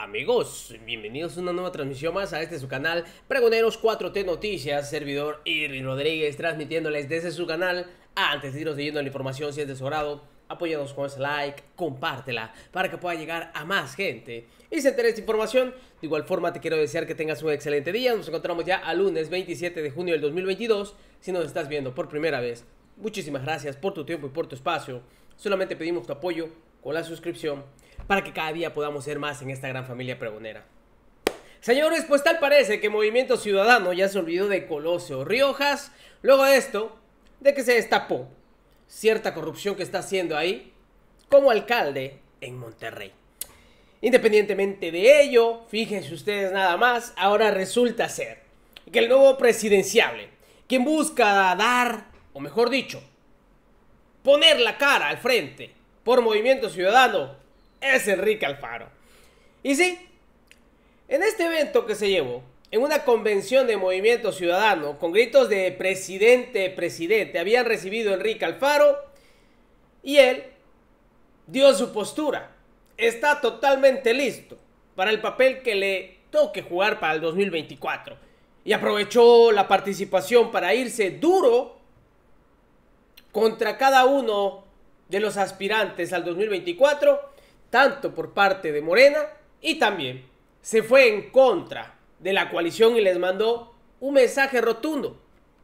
Amigos, bienvenidos a una nueva transmisión más a su canal Pregoneros 4T Noticias, servidor Irving Rodríguez, transmitiéndoles desde su canal. Antes de irnos leyendo la información, si es de su agrado, apóyanos con ese like, compártela para que pueda llegar a más gente y se entere de esta información. De igual forma te quiero desear que tengas un excelente día. Nos encontramos ya a lunes 27 de junio del 2022. Si nos estás viendo por primera vez, muchísimas gracias por tu tiempo y por tu espacio. Solamente pedimos tu apoyo con la suscripción para que cada día podamos ser más en esta gran familia pregonera. Señores, pues tal parece que Movimiento Ciudadano ya se olvidó de Colosio Riojas, luego de esto, de que se destapó cierta corrupción que está haciendo ahí como alcalde en Monterrey. Independientemente de ello, fíjense ustedes nada más, ahora resulta ser que el nuevo presidenciable, quien busca dar, o mejor dicho, poner la cara al frente por Movimiento Ciudadano, es Enrique Alfaro. Y sí, en este evento que se llevó en una convención de Movimiento Ciudadano con gritos de presidente, presidente, habían recibido a Enrique Alfaro y él dio su postura. Está totalmente listo para el papel que le toque jugar para el 2024 y aprovechó la participación para irse duro contra cada uno de los aspirantes al 2024, tanto por parte de Morena, y también se fue en contra de la coalición y les mandó un mensaje rotundo.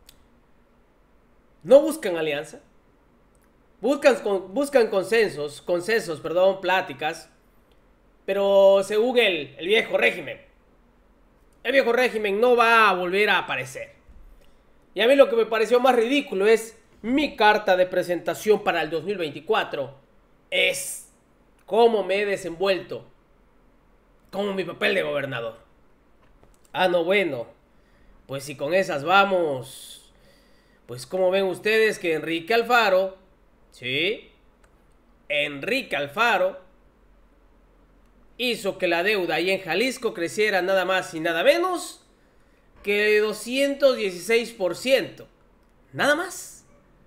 No buscan alianza, buscan consensos, pláticas, pero según el viejo régimen no va a volver a aparecer. Y a mí lo que me pareció más ridículo es mi carta de presentación para el 2024 es cómo me he desenvuelto como mi papel de gobernador. Ah, no, bueno, pues si con esas vamos, pues como ven ustedes que Enrique Alfaro, sí, Enrique Alfaro hizo que la deuda ahí en Jalisco creciera nada más y nada menos que 216%. Nada más.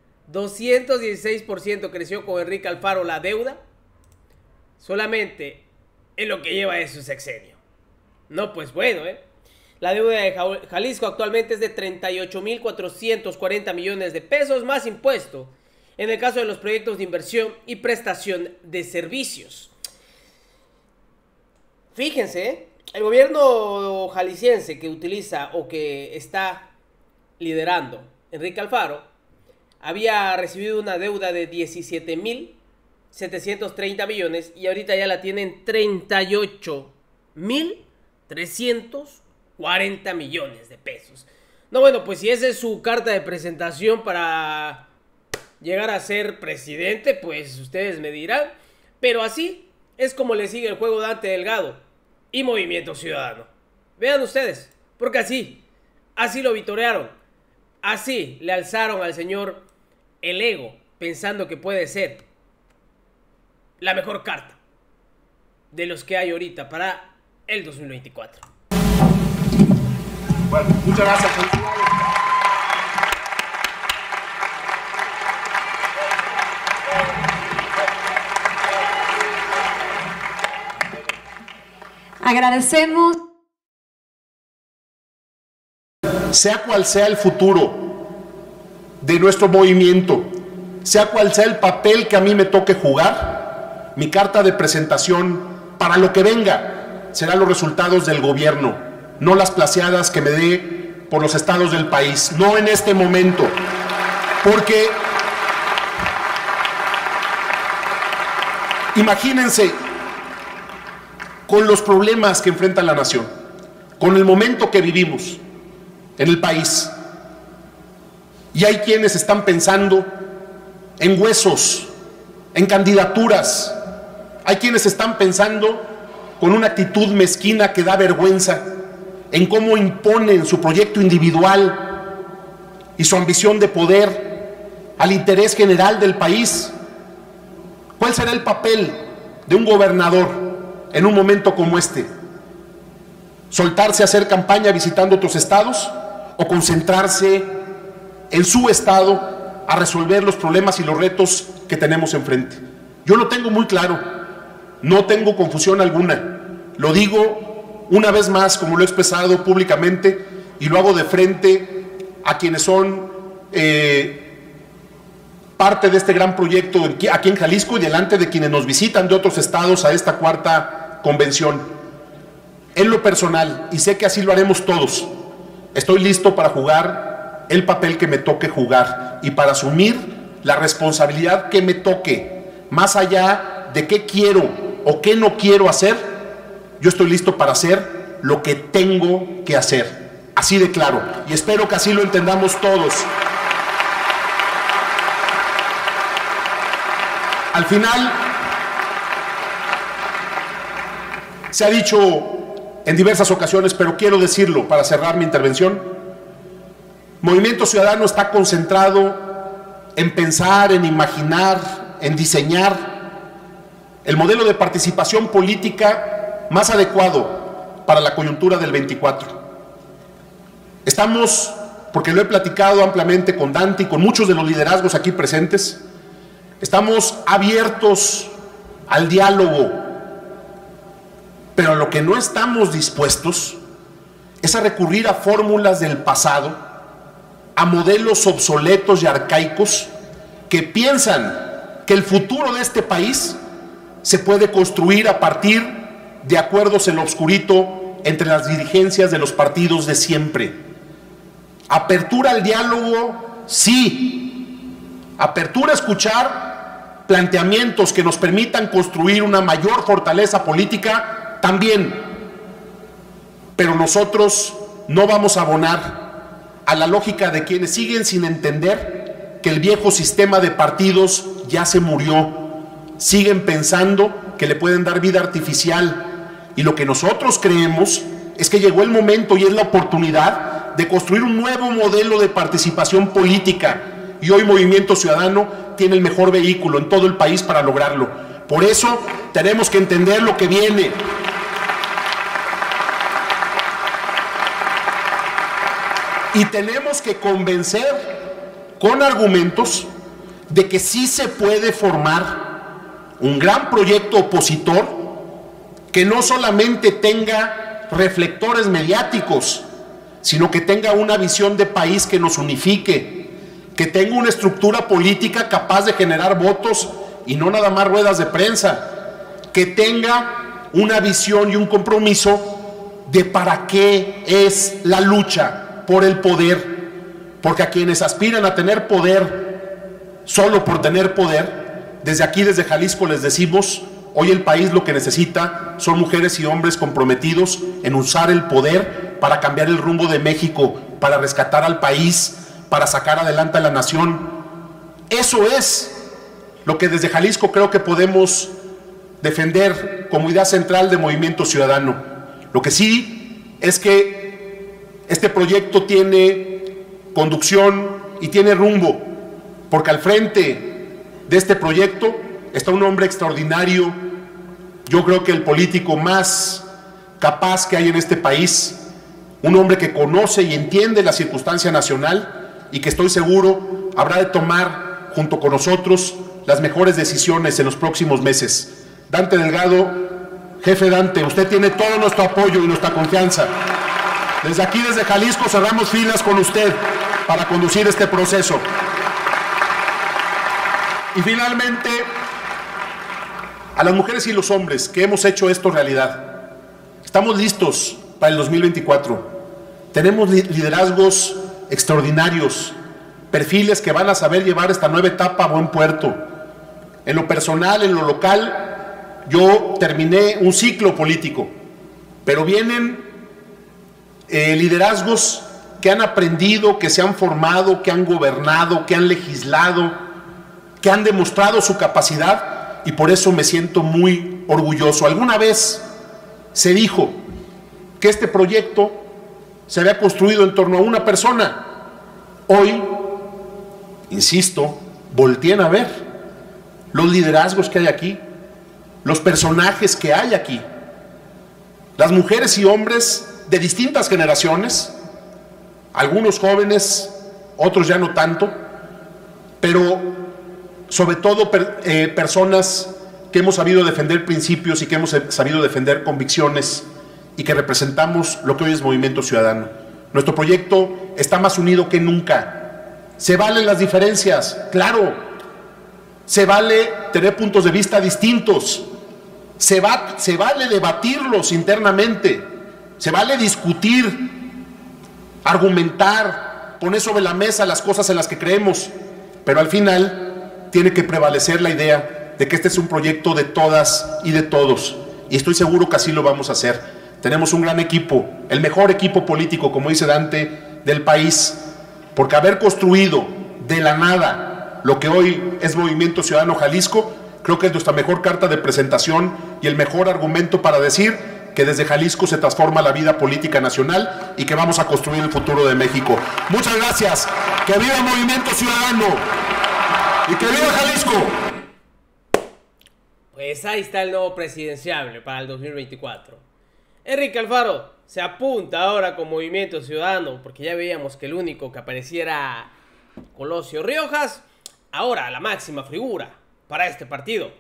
216% creció con Enrique Alfaro la deuda. Solamente en lo que lleva de su sexenio. No, pues bueno, La deuda de Jalisco actualmente es de 38.440 millones de pesos más impuesto en el caso de los proyectos de inversión y prestación de servicios. Fíjense, el gobierno jalisciense que utiliza o que está liderando Enrique Alfaro había recibido una deuda de 17.730 millones y ahorita ya la tienen 38.340 millones de pesos. No, bueno, pues si esa es su carta de presentación para llegar a ser presidente, pues ustedes me dirán. Pero así es como le sigue el juego Dante Delgado y Movimiento Ciudadano. Vean ustedes, porque así lo vitorearon. Así le alzaron al señor el ego, pensando que puede ser la mejor carta de los que hay ahorita para el 2024. Bueno, muchas gracias. Agradecemos. Sea cual sea el futuro de nuestro movimiento, sea cual sea el papel que a mí me toque jugar, mi carta de presentación para lo que venga serán los resultados del gobierno, no las placeadas que me dé por los estados del país, no en este momento, porque imagínense con los problemas que enfrenta la nación, con el momento que vivimos en el país. Y hay quienes están pensando en huesos, en candidaturas. Hay quienes están pensando con una actitud mezquina que da vergüenza en cómo imponen su proyecto individual y su ambición de poder al interés general del país. ¿Cuál será el papel de un gobernador en un momento como este? ¿Soltarse a hacer campaña visitando otros estados o concentrarse en su estado a resolver los problemas y los retos que tenemos enfrente? Yo lo tengo muy claro, no tengo confusión alguna. lo digo una vez más, como lo he expresado públicamente, y lo hago de frente a quienes son parte de este gran proyecto aquí en Jalisco y delante de quienes nos visitan de otros estados a esta cuarta convención. En lo personal, y sé que así lo haremos todos, estoy listo para jugar el papel que me toque jugar y para asumir la responsabilidad que me toque, más allá de qué quiero o qué no quiero hacer. Yo estoy listo para hacer lo que tengo que hacer, así de claro, y espero que así lo entendamos todos. Al final, se ha dicho en diversas ocasiones, pero quiero decirlo para cerrar mi intervención: Movimiento Ciudadano está concentrado en pensar, en imaginar, en diseñar el modelo de participación política más adecuado para la coyuntura del 24. Estamos, porque lo he platicado ampliamente con Dante y con muchos de los liderazgos aquí presentes, estamos abiertos al diálogo, pero a lo que no estamos dispuestos es a recurrir a fórmulas del pasado, a modelos obsoletos y arcaicos que piensan que el futuro de este país se puede construir a partir de acuerdos en lo oscurito entre las dirigencias de los partidos de siempre. Apertura al diálogo, sí. Apertura a escuchar planteamientos que nos permitan construir una mayor fortaleza política, también. Pero nosotros no vamos a abonar a la lógica de quienes siguen sin entender que el viejo sistema de partidos ya se murió. Siguen pensando que le pueden dar vida artificial, y lo que nosotros creemos es que llegó el momento y es la oportunidad de construir un nuevo modelo de participación política, y hoy Movimiento Ciudadano tiene el mejor vehículo en todo el país para lograrlo. Por eso tenemos que entender lo que viene. Y tenemos que convencer con argumentos de que sí se puede formar un gran proyecto opositor que no solamente tenga reflectores mediáticos, sino que tenga una visión de país que nos unifique, que tenga una estructura política capaz de generar votos y no nada más ruedas de prensa, que tenga una visión y un compromiso de para qué es la lucha por el poder, porque a quienes aspiran a tener poder solo por tener poder, desde aquí, desde Jalisco, les decimos: hoy el país lo que necesita son mujeres y hombres comprometidos en usar el poder para cambiar el rumbo de México, para rescatar al país, para sacar adelante a la nación. Eso es lo que desde Jalisco creo que podemos defender como idea central de Movimiento Ciudadano. Lo que sí es que este proyecto tiene conducción y tiene rumbo, porque al frente de este proyecto está un hombre extraordinario, yo creo que el político más capaz que hay en este país, un hombre que conoce y entiende la circunstancia nacional y que estoy seguro habrá de tomar junto con nosotros las mejores decisiones en los próximos meses. Dante Delgado, jefe Dante, usted tiene todo nuestro apoyo y nuestra confianza. Desde aquí, desde Jalisco, cerramos filas con usted para conducir este proceso. Y finalmente, a las mujeres y los hombres que hemos hecho esto realidad, estamos listos para el 2024. Tenemos liderazgos extraordinarios, perfiles que van a saber llevar esta nueva etapa a buen puerto. En lo personal, en lo local, yo terminé un ciclo político, pero vienen liderazgos que han aprendido, que se han formado, que han gobernado, que han legislado, que han demostrado su capacidad, y por eso me siento muy orgulloso. Alguna vez se dijo que este proyecto se había construido en torno a una persona. Hoy, insisto, volteen a ver los liderazgos que hay aquí, los personajes que hay aquí, las mujeres y hombres de distintas generaciones, algunos jóvenes, otros ya no tanto, pero sobre todo personas que hemos sabido defender principios y que hemos sabido defender convicciones y que representamos lo que hoy es Movimiento Ciudadano. Nuestro proyecto está más unido que nunca. Se valen las diferencias, claro. Se vale tener puntos de vista distintos. Se vale debatirlos internamente. Se vale discutir, argumentar, poner sobre la mesa las cosas en las que creemos. Pero al final tiene que prevalecer la idea de que este es un proyecto de todas y de todos. Y estoy seguro que así lo vamos a hacer. Tenemos un gran equipo, el mejor equipo político, como dice Dante, del país, porque haber construido de la nada lo que hoy es Movimiento Ciudadano Jalisco, creo que es nuestra mejor carta de presentación y el mejor argumento para decir que desde Jalisco se transforma la vida política nacional y que vamos a construir el futuro de México. Muchas gracias, que viva Movimiento Ciudadano y que viva Jalisco. Pues ahí está el nuevo presidenciable para el 2024. Enrique Alfaro se apunta ahora con Movimiento Ciudadano, porque ya veíamos que el único que apareciera Colosio Riojas. Ahora la máxima figura para este partido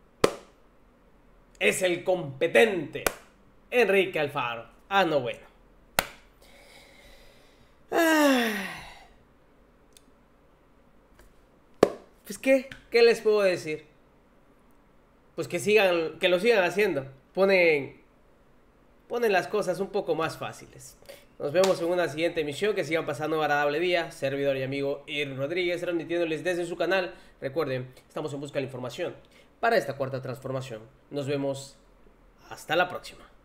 es el competente Enrique Alfaro. No, bueno. Pues ¿qué les puedo decir? Pues que lo sigan haciendo. Ponen las cosas un poco más fáciles. Nos vemos en una siguiente emisión. Que sigan pasando un agradable día. Servidor y amigo Irving Rodríguez, transmitiéndoles desde su canal. Recuerden, estamos en busca de la información para esta cuarta transformación. Nos vemos hasta la próxima.